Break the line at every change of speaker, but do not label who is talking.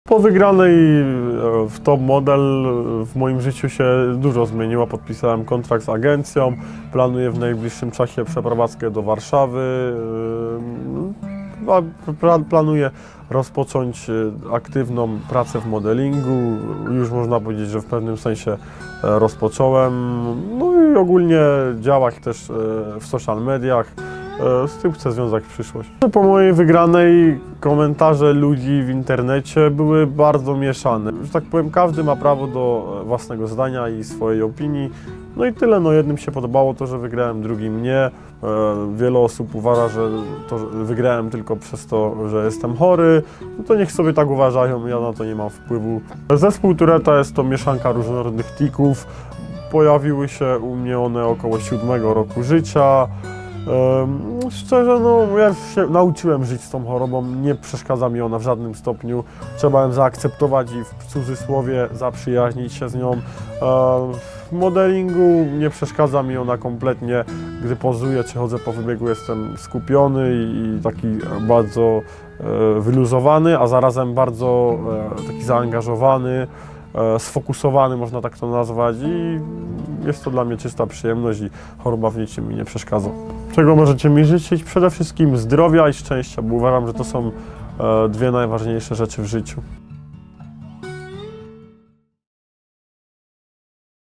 Po wygranej w Top Model w moim życiu się dużo zmieniło. Podpisałem kontrakt z agencją, planuję w najbliższym czasie przeprowadzkę do Warszawy. Planuję rozpocząć aktywną pracę w modelingu. Już można powiedzieć, że w pewnym sensie rozpocząłem. No i ogólnie działać też w social mediach. Z tym chcę związać przyszłość. Po mojej wygranej komentarze ludzi w internecie były bardzo mieszane. Że tak powiem, każdy ma prawo do własnego zdania i swojej opinii. No i tyle. No jednym się podobało to, że wygrałem, drugim nie. Wiele osób uważa, że wygrałem tylko przez to, że jestem chory. No to niech sobie tak uważają, ja na to nie mam wpływu. Zespół Touretta jest to mieszanka różnorodnych tików. Pojawiły się u mnie one około 7 roku życia. Szczerze, no ja się nauczyłem żyć z tą chorobą, nie przeszkadza mi ona w żadnym stopniu. Trzeba ją zaakceptować i w cudzysłowie zaprzyjaźnić się z nią. W modelingu nie przeszkadza mi ona kompletnie. Gdy pozuję czy chodzę po wybiegu, jestem skupiony i taki bardzo wyluzowany, a zarazem bardzo taki zaangażowany, sfokusowany, można tak to nazwać, i jest to dla mnie czysta przyjemność i choroba w niczym mi nie przeszkadza. Czego możecie mi życzyć? Przede wszystkim zdrowia i szczęścia, bo uważam, że to są dwie najważniejsze rzeczy w życiu.